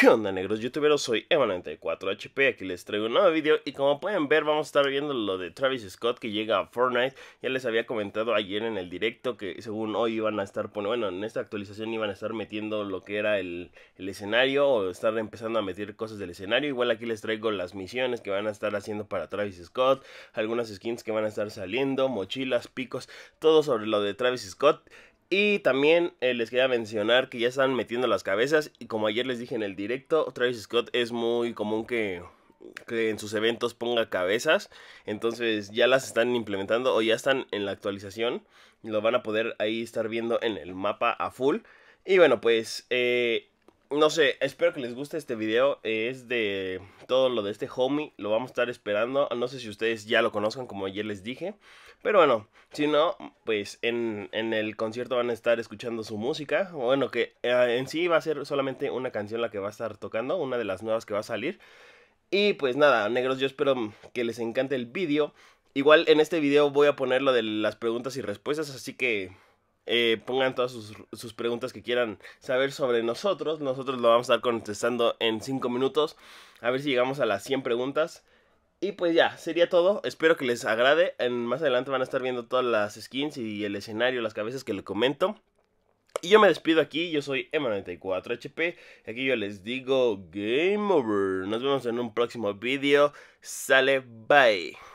¿Qué onda, negros youtuberos? Soy Eva94HP, aquí les traigo un nuevo video y como pueden ver vamos a estar viendo lo de Travis Scott que llega a Fortnite. Ya les había comentado ayer en el directo que según hoy iban a estar poniendo, bueno, en esta actualización iban a estar metiendo lo que era el escenario o estar empezando a meter cosas del escenario. Igual aquí les traigo las misiones que van a estar haciendo para Travis Scott, algunas skins que van a estar saliendo, mochilas, picos, todo sobre lo de Travis Scott. Y también les quería mencionar que ya están metiendo las cabezas y como ayer les dije en el directo, Travis Scott es muy común que en sus eventos ponga cabezas, entonces ya las están implementando o ya están en la actualización, lo van a poder ahí estar viendo en el mapa a full. Y bueno, pues no sé, espero que les guste este video, es de todo lo de este homie, lo vamos a estar esperando, no sé si ustedes ya lo conozcan como ayer les dije, pero bueno, si no, pues en el concierto van a estar escuchando su música, bueno, que en sí va a ser solamente una canción la que va a estar tocando, una de las nuevas que va a salir. Y pues nada, negros, yo espero que les encante el vídeo. Igual en este video voy a poner lo de las preguntas y respuestas, así que pongan todas sus preguntas que quieran saber sobre nosotros. Nosotros lo vamos a estar contestando en 5 minutos, a ver si llegamos a las 100 preguntas. Y pues ya, sería todo, espero que les agrade. Más adelante van a estar viendo todas las skins y el escenario, las cabezas que les comento. Y yo me despido aquí, yo soy Emma94HP, aquí yo les digo Game Over. Nos vemos en un próximo video, sale, bye.